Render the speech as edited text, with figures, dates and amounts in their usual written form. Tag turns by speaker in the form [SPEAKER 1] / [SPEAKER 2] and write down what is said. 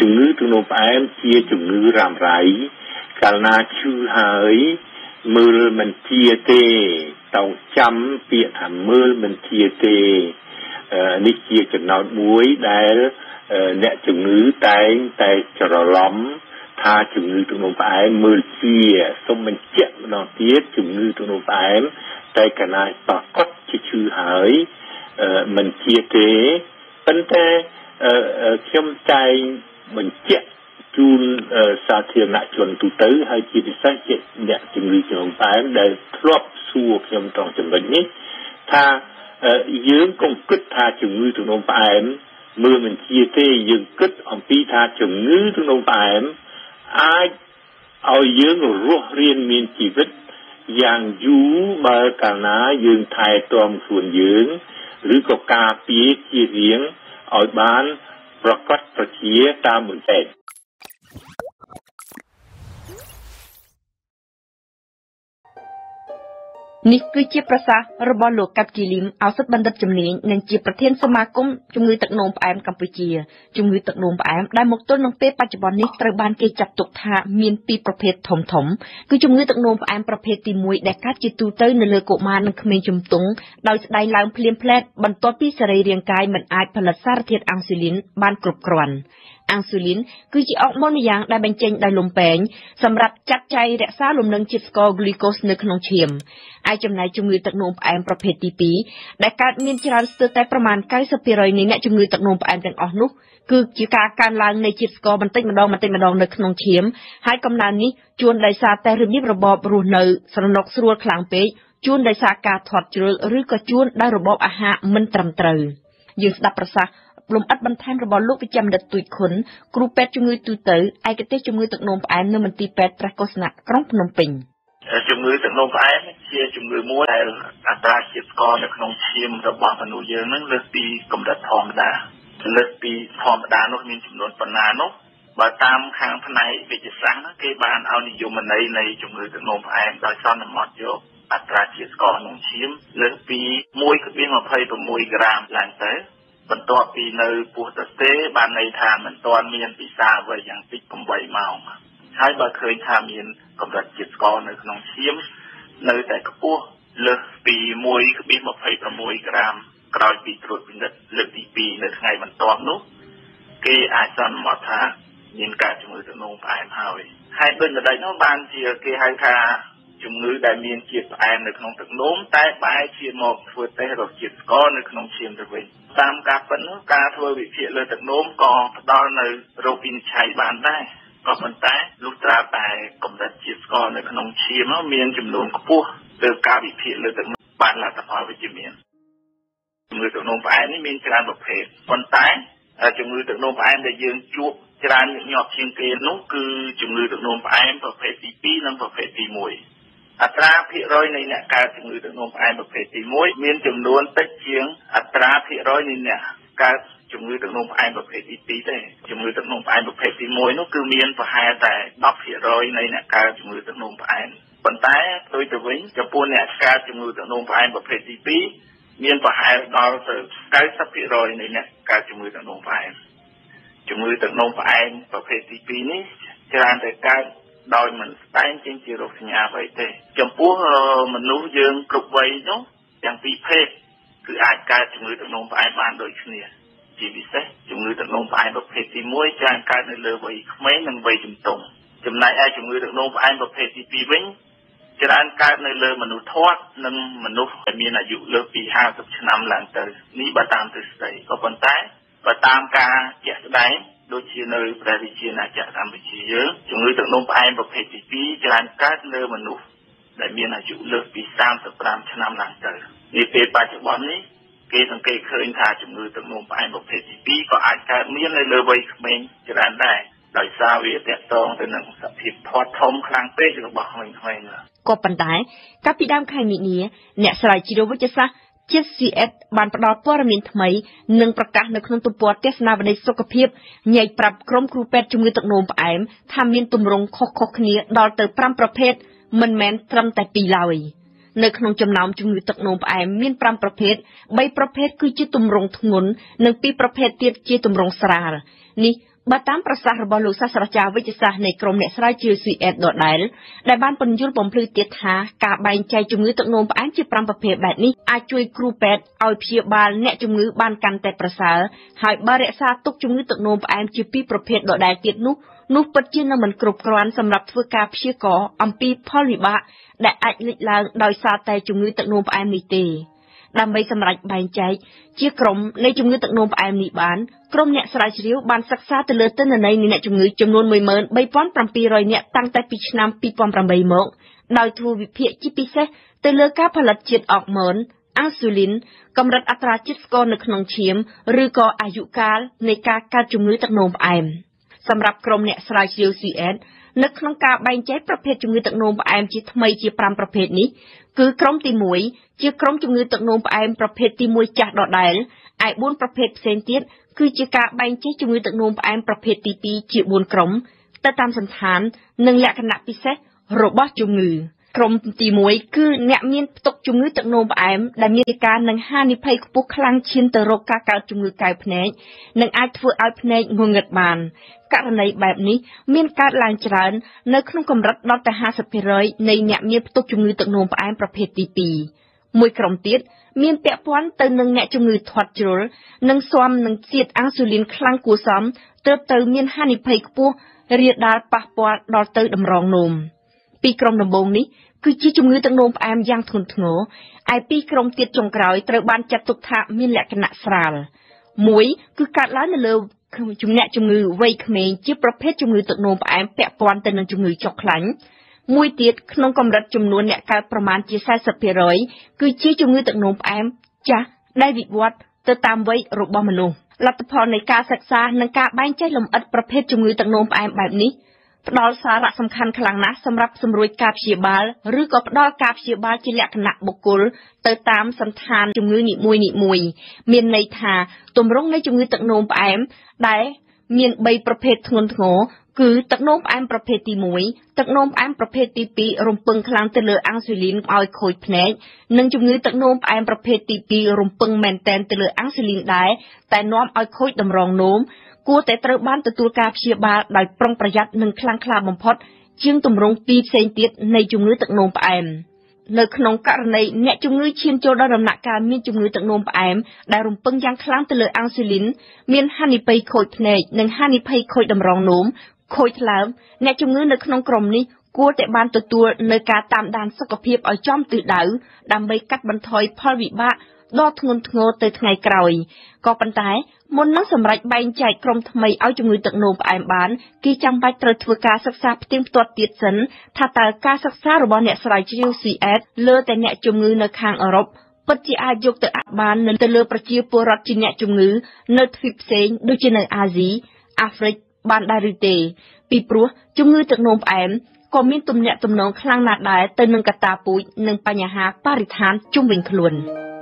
[SPEAKER 1] ជំងឺទឹកនោមផ្អែមជាជំងឺរ៉ាំរ៉ៃកាលណាឈឺហើយមើលមិនជាទេต้องចាំពាក្យថាមើលមិនជាទេនេះជាចំណោទមួយដែលអ្នកជំងឺតែងតែច្រឡំថាជំងឺទឹកនោមផ្អែមមើលជាសូមបញ្ជាក់ម្ដងទៀតជំងឺទឹកនោមផ្អែមតែកាលណាប្រកបជាឈឺហើយមិនជាទេប៉ុន្តែខ្ញុំតែងបញ្ជាក់ជូនសាធារណជនទូទៅហើយជាពិសេសជាអ្នកជំងឺទឹកនោមផ្អែមដែលធ្លាប់សួរខ្ញុំត្រង់ចំណុចនេះថាយើងកុំគិតថាជំងឺទឹកនោមផ្អែមមើលមិនជាទេយើងគិតអំពីថាជំងឺទឹកនោមផ្អែមអាចឲ្យយើងរស់រានមានជីវិតយ៉ាងយូរបើកាលណាយើងថែទាំខ្លួនយើងឬក៏ការពារជារៀងឲ្យបានប្រកបប្រជាតាមបន្តិច
[SPEAKER 2] នេះគឺជាប្រសាសន៍របស់លោកកាត់គីលីមឱសថបណ្ឌិតជំនាញនិងជាប្រធានសមាគមជំងឺទឹកនោមផ្អែមកម្ពុជាជំងឺទឹកនោមផ្អែមដែលមកទល់នឹងពេលបច្ចុប្បន្ននេះត្រូវបានគេចាត់ទុកថាមានពីរប្រភេទធំៗគឺជំងឺទឹកនោមផ្អែមប្រភេទទី1ដែលកើតជាទូទៅនៅលើកុមារនិងក្មេងជំទង់ដោយស្ដែងឡើងភ្លាមភ្លែតបន្ទាប់ពីសរីរាង្គកាយមិនអាចផលិតសារធាតុអាំងស៊ូលីនបានគ្រប់គ្រាន់អាំងស៊ូលីនគឺជាអរម៉ូនម្យ៉ាងដែលបញ្ចេញដោយលំពែងសម្រាប់ចាត់ចែងរក្សាលំនឹងជាតិស្ករហ្គ្លីកូសនៅក្នុងឈាមឯចំណែកជំងឺទឹកនោមផ្អែមប្រភេទទី2ដែលកើតមានច្រើនស្ទើរតែប្រមាណ 90% នៃអ្នកជំងឺទឹកនោមផ្អែមទាំងអស់នោះគឺជាការកើនឡើងនៃជាតិស្ករបន្តិចម្ដងនៅក្នុងឈាមហើយកំណើននេះជួនដោយសារតែរបៀបរបបរស់នៅស្រណុកស្រួលខ្លាំងពេកជួនដោយសារការធាត់ជ្រុលឬក៏ជួនដោយរបបអាហារមិនត្រឹមត្រូវយើងស្ដាប់ប្រសាសន៍លំអិតបន្ថែមរបស់លោកវិជ្ជបណ្ឌិតទូចខុនគ្រូពេទ្យជំងឺទូទៅឯកទេសជំងឺទឹកនោមផ្អែមនៅមន្ទីរពេទ្យព្រះកុសនៈក្រុងភ្នំពេញ
[SPEAKER 3] ជំងឺទឹកនោមផ្អែមជាជំងឺមួយដែលអត្រាជាតិស្ករនៅក្នុងឈាមរបស់មនុស្សយើងនឹងលើសពីកម្រិតធម្មតាលើសពីធម្មតានោះមានចំនួនប៉ុណ្ណានោះបើតាមខាងផ្នែកវិទ្យាសាស្ត្រគេបានឲ្យនិយមន័យនៃជំងឺទឹកនោមផ្អែមដោយសន្មតយកអត្រាជាតិស្ករក្នុងឈាមលើសពី 1.26 ក្រាមឡើងទៅបន្ទាប់ពីនៅពោះទទេបានន័យថាមិនទាន់មានពិសាអ្វីយ៉ាងតិច8ម៉ោងហើយបើឃើញថាមានកម្រិតជាតិស្ករនៅក្នុងឈាមនៅតែខ្ពស់លើសពី 1.26 ក្រាមក្រោយពីត្រួតពិនិត្យលើកទី2នៅថ្ងៃបន្ទាប់នោះគេអាចសន្មតថាមានការជំងឺទឹកនោមផ្អែមហើយហើយដូចម្ដេចនោះបានជាគេហៅថាជំងឺដែលមានជាតិផ្អែមនៅក្នុងទឹកនោមតែបែរជាមកធ្វើតេស្តរកជាតិស្ករនៅក្នុងឈាមទៅវិញតាមការពិតនោះការធ្វើវិភាគលើទឹកនោមក៏ផ្ដល់នៅរោគវិនិច្ឆ័យបានដែរក៏ប៉ុន្តែលុះត្រាតែកម្រិតជាតិស្ករនៅក្នុងឈាមមានចំនួនខ្ពស់ទើបការវិភាគលើទឹកនោមបានលទ្ធផលវិជ្ជមានជំងឺទឹកនោមផ្អែមនេះមានច្រើនប្រភេទប៉ុន្តែជំងឺទឹកនោមផ្អែមដែលយើងជួបច្រើនញឹកញាប់ជាងគេនោះគឺជំងឺទឹកនោមផ្អែមប្រភេទទី2និងប្រភេទទី1អត្រាភាគរយនៃអ្នកកើតជំងឺទឹកនោមផ្អែមប្រភេទទី1មានចំនួនតិចជាងអត្រាភាគរយនៃអ្នកកើតជំងឺទឹកនោមផ្អែមប្រភេទទី2ទេជំងឺទឹកនោមផ្អែមប្រភេទទី1នោះគឺមានប្រហែលតែ 10% នៃអ្នកកើតជំងឺទឹកនោមផ្អែមប៉ុន្តែដូចទៅវិញចំពោះអ្នកកើតជំងឺទឹកនោមផ្អែមប្រភេទទី2មានប្រហែលដល់ទៅ 90% នៃអ្នកកើតជំងឺទឹកនោមផ្អែមជំងឺទឹកនោមផ្អែមប្រភេទទី2នេះច្រើនតែកើតដោយមិនស្ដែងចេញជារោគសញ្ញាអ្វីទេចំពោះមនុស្សយើងគ្រប់វ័យនោះទាំងពីរភេទគឺអាចកើតជំងឺទឹកនោមផ្អែមបានដូចគ្នាជាពិសេសជំងឺទឹកនោមផ្អែមប្រភេទទី1ច្រើនកើតនៅលើវ័យក្មេងនិងវ័យជំទង់ចំណែកឯជំងឺទឹកនោមផ្អែមប្រភេទទី2វិញច្រើនកើតនៅលើមនុស្សធាត់និងមនុស្សដែលមានអាយុលើសពី50ឆ្នាំឡើងទៅនេះបើតាមទ្រឹស្ដីក៏ប៉ុន្តែបើតាមការជាក់ស្ដែងដូចជានៅព្រះរាជាណាចក្រកម្ពុជាយើងជំងឺទឹកនោមផ្អែមប្រភេទទី2ច្រើនកើតនៅមនុស្សដែលមានអាយុលើសពី35ឆ្នាំឡើងទៅនេះពេលបច្ចុប្បន្ននេះគេសង្កេតឃើញថាជំងឺទឹកនោមផ្អែមប្រភេទទី2ក៏អាចកើតមាននៅលើវ័យក្មេងច្រើនដែរដោយសារវាទាក់ទងទៅនឹងសភាពធាត់ធំខ្លាំងពេករបស់ក្មេងៗ
[SPEAKER 2] ក៏ប៉ុន្តែកាលពីដើមខែមីនាអ្នកស្រាវជ្រាវវិទ្យាសាស្ត្រជាតិ CS បានផ្ដល់ព័ត៌មានថ្មីនិងប្រកាសនៅក្នុងទំព័រទស្សនាវដ្តីសុខភាពញែកប្រាប់ក្រុមគ្រូពេទ្យជំងឺទឹកនោមផ្អែមថាមានទម្រង់ខុសៗគ្នាដល់ទៅ5ប្រភេទមិនមែនត្រឹមតែ2ឡើយនៅក្នុងចំណោមជំងឺទឹកនោមផ្អែមមាន5ប្រភេទ3ប្រភេទគឺជាទម្រង់ធ្ងន់និង2ប្រភេទទៀតជាទម្រង់ស្រាលនេះបើតាមប្រសាសន៍របស់លោកសាស្ត្រាចារ្យវិទ្យាសាស្ត្រនៃក្រុមអ្នកស្រាវជ្រាវ CES ដដែលដែលបានពន្យល់បំភ្លឺទៀតថាការបែងចែកជំងឺទឹកនោមផ្អែមជា5ប្រភេទបែបនេះអាចជួយគ្រូពេទ្យឲ្យព្យាបាលអ្នកជំងឺបានកាន់តែប្រសើរហើយបើរក្សាទុកជំងឺទឹកនោមផ្អែមជា2ប្រភេទដដែលទៀតនោះពិតជានឹងមិនគ្រប់គ្រាន់សម្រាប់ធ្វើការព្យាករណ៍អំពីផលវិបាកដែលអាចលេចឡើងដោយសារតែជំងឺទឹកនោមផ្អែមនេះទេដើម្បីសម្រេចបែងចែកជាក្រុមនៃជំងឺទឹកនោមផ្អែមនេះបានក្រុមអ្នកស្រាវជ្រាវបានសិក្សាទៅលើទិន្នន័យនៃអ្នកជំងឺចំនួន 13,700 នាក់តាំងតែពីឆ្នាំ 2008 មកដោយធ្វើវិភាគជាពិសេសទៅលើការផលិតជាតិអរម៉ូនអាស៊ូលីនកម្រិតអត្រាជាតិស្ករនៅក្នុងឈាមឬក៏អាយុកាលនៃការកើតជំងឺទឹកនោមផ្អែមសម្រាប់ក្រុមអ្នកស្រាវជ្រាវ CES នៅក្នុងការបែងចែកប្រភេទជំងឺទឹកនោមផ្អែមជាថ្មីជា5ប្រភេទនេះគឺក្រុមទី1ជាក្រុមជំងឺទឹកនោមផ្អែមប្រភេទទី1ចាស់ដដែលឯ4ប្រភេទផ្សេងទៀតគឺជាការបែងចែកជំងឺទឹកនោមផ្អែមប្រភេទទី2ជា4ក្រុមទៅតាមសន្តាននិងលក្ខណៈពិសេសរបស់ជំងឺក្រុមទី1គឺអ្នកមានផ្ទុកជំងឺទឹកនោមផ្អែមដែលមានការនឹងហានិភ័យខ្ពស់ខ្លាំងឈានទៅរកការកើតជំងឺកែវភ្នែកនិងអាចធ្វើឲ្យភ្នែកងងឹតបានករណីបែបនេះមានកើតឡើងច្រើននៅក្នុងកម្រិតដល់តែ 50% នៃអ្នកមានផ្ទុកជំងឺទឹកនោមផ្អែមប្រភេទទី2មួយក្រុមទៀតមានពាក់ព័ន្ធទៅនឹងអ្នកជំងឺធាត់ជ្រុលនិងស៊ាំនឹងជាតិអាស៊ូលីនខ្លាំងគួរសមទើបទៅមានហានិភ័យខ្ពស់រាលដាលប៉ះពាល់ដល់ទៅតម្រងនោមពីក្រុមដំបូងនេះគឺជាជំងឺទឹកនោមផ្អែមយ៉ាងធ្ងន់ធ្ងរឯពីក្រុមទៀតចុងក្រោយត្រូវបានចាត់ទុកថាមានលក្ខណៈស្រាលមួយគឺកើតឡើងនៅលើជំងឺវ័យក្មេងជាប្រភេទជំងឺទឹកនោមផ្អែមពាក់ព័ន្ធទៅនឹងជំងឺចុកខ្លាញ់មួយទៀតក្នុងកម្រិតចំនួនអ្នកកើតប្រមាណជា 40% គឺជាជំងឺទឹកនោមផ្អែមចាស់ដែលវិវត្តទៅតាមវ័យរបស់មនុស្សលទ្ធផលនៃការសិក្សានិងការបែងចែកលម្អិតប្រភេទជំងឺទឹកនោមផ្អែមបែបនេះផ្ដល់សារៈសំខាន់ខ្លាំងណាស់សម្រាប់សម្រួលការព្យាបាលឬក៏ផ្ដល់ការព្យាបាលជាលក្ខណៈបុគ្គលទៅតាមសន្តានជំងឺនីមួយៗមានន័យថាទម្រង់នៃជំងឺទឹកនោមផ្អែមដែលមាន3ប្រភេទធ្ងន់ធ្ងរគឺទឹកនោមផ្អែមប្រភេទទី1ទឹកនោមផ្អែមប្រភេទទី2រំពឹងខ្លាំងទៅលើអាស៊ូលីនឲ្យខូចភ្នែកនិងជំងឺទឹកនោមផ្អែមប្រភេទទី2រំពឹងមែនទែនទៅលើអាស៊ូលីនដែរតែនាំឲ្យខូចតម្រងនោមគួរតែត្រូវបានទទួលការព្យាបាលដោយប្រុងប្រយ័ត្ននិងខ្លាំងក្លាបំផុតជាងទម្រង់2ផ្សេងទៀតនៃជំងឺទឹកនោមផ្អែមនៅក្នុងករណីអ្នកជំងឺឈានចូលដល់ដំណាក់កាលមានជំងឺទឹកនោមផ្អែមដែលរំពឹងយ៉ាងខ្លាំងទៅលើអាស៊ូលីនមានហានិភ័យខូចភ្នែកនិងហានិភ័យខូចតម្រងនោមខូចថ្លើមអ្នកជំងឺនៅក្នុងក្រុមនេះគួរតែបានទទួលនៅការតាមដានសុខភាពឲ្យចំទិសដៅដើម្បីកាត់បន្ថយផលវិបាកដ៏ធ្ងន់ធ្ងរទៅថ្ងៃក្រោយក៏ប៉ុន្តែមុននឹងសម្រេចបែងចែកក្រុមថ្មីឲ្យជំងឺទឹកនោមផ្អែមបានគេចាំបាច់ត្រូវធ្វើការសិក្សាផ្ទៀងផ្ទាត់ទៀតសិនថាតើការសិក្សារបស់អ្នកស្រាវជ្រាវ CES លើតែអ្នកជំងឺនៅខាងអឺរ៉ុបពិតជាអាចយកទៅអនុបានទៅលើប្រជាពលរដ្ឋជាអ្នកជំងឺនៅទ្វីបផ្សេងដូចជានៅអាស៊ីអាហ្វ្រិកបានដែរឬទេពីព្រោះជំងឺទឹកនោមផ្អែមក៏មានទំនាក់ទំនងខ្លាំងណាស់ដែរទៅនឹងកត្តាពូជនិងបញ្ហាបរិស្ថានជុំវិញខ្លួន